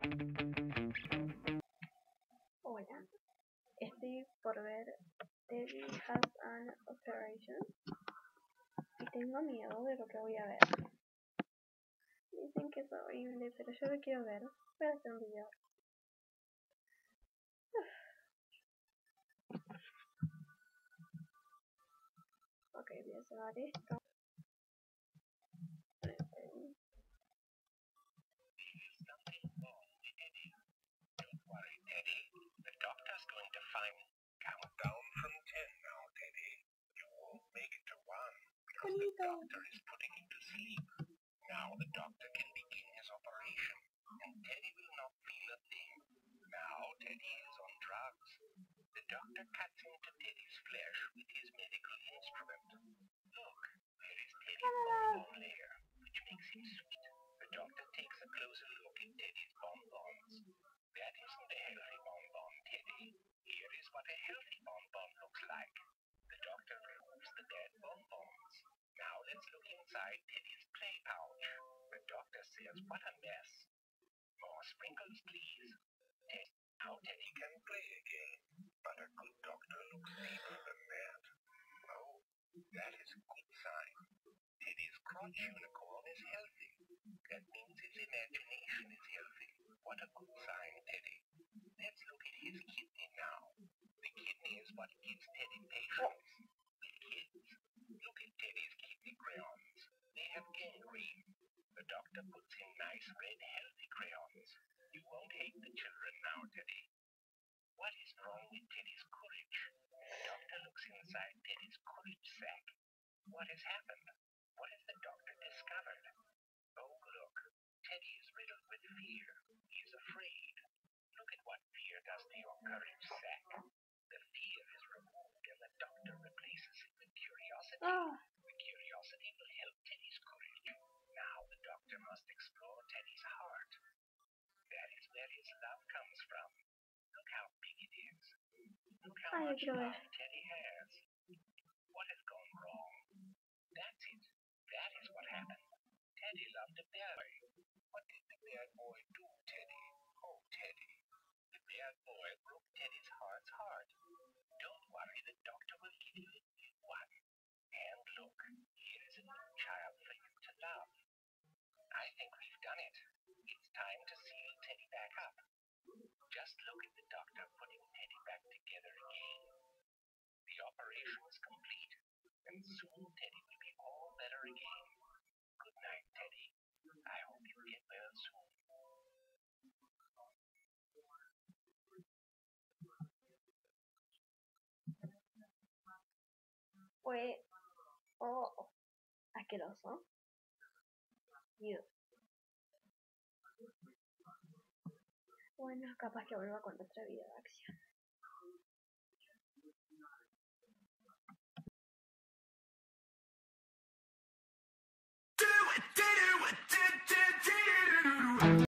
Hola, estoy por ver Teddy Has an Operation y tengo miedo de lo que voy a ver. Dicen que es horrible, pero yo lo quiero ver. Voy a hacer un video. Ok, voy a cerrar esto. Bonito. Now the doctor can begin his operation, and Teddy will not feel a thing. Now Teddy is on drugs. The doctor cuts into Teddy's flesh with his medical instrument. Look, there is Teddy's bonbon layer, which makes him sweet. The doctor takes a closer look at Teddy's bonbons. That isn't a healthy bonbon, Teddy. Here is what a healthy bonbon looks like. The doctor removes the dead bonbons. Now let's look inside Teddy's play pouch. The doctor says, what a mess. More sprinkles, please. Now Teddy can play again. But a good doctor looks deeper than that. Oh, that is a good sign. Teddy's crotch unicorn is healthy. That means his imagination is healthy. What a good sign, Teddy. Let's look at his kidney now. The kidney is what gives Teddy patience. With kids, look at Teddy's kidney crayons. They have gangrene. The doctor puts in nice red healthy crayons. You won't hate the children now, Teddy. What is wrong with Teddy's courage? The doctor looks inside Teddy's courage sack. What has happened? What has the doctor discovered? Oh, look. Teddy is riddled with fear. He is afraid. Look at what fear does to your courage sack. The fear is removed and the doctor replaces it with curiosity. The curiosity will help Teddy's courage. Now the doctor must explore Teddy's heart. That is where his love comes from. Look how big it is. Look how much love Teddy has. What has gone wrong? That's it. That is what happened. Teddy loved a bad boy. What did the bad boy do, Teddy? Oh, Teddy. The bad boy broke Teddy's heart's heart. Don't worry, the doctor will give you a new one. And look, here is a new child for you to love. I think we've done it. It's time to seal Teddy back up. Just look at the doctor putting Teddy back together again. The operation is complete, and soon Teddy will be all better again. Good night, Teddy. I hope you get well soon. Fue asqueroso. Dios. Bueno, capaz que vuelva con otra video de acción.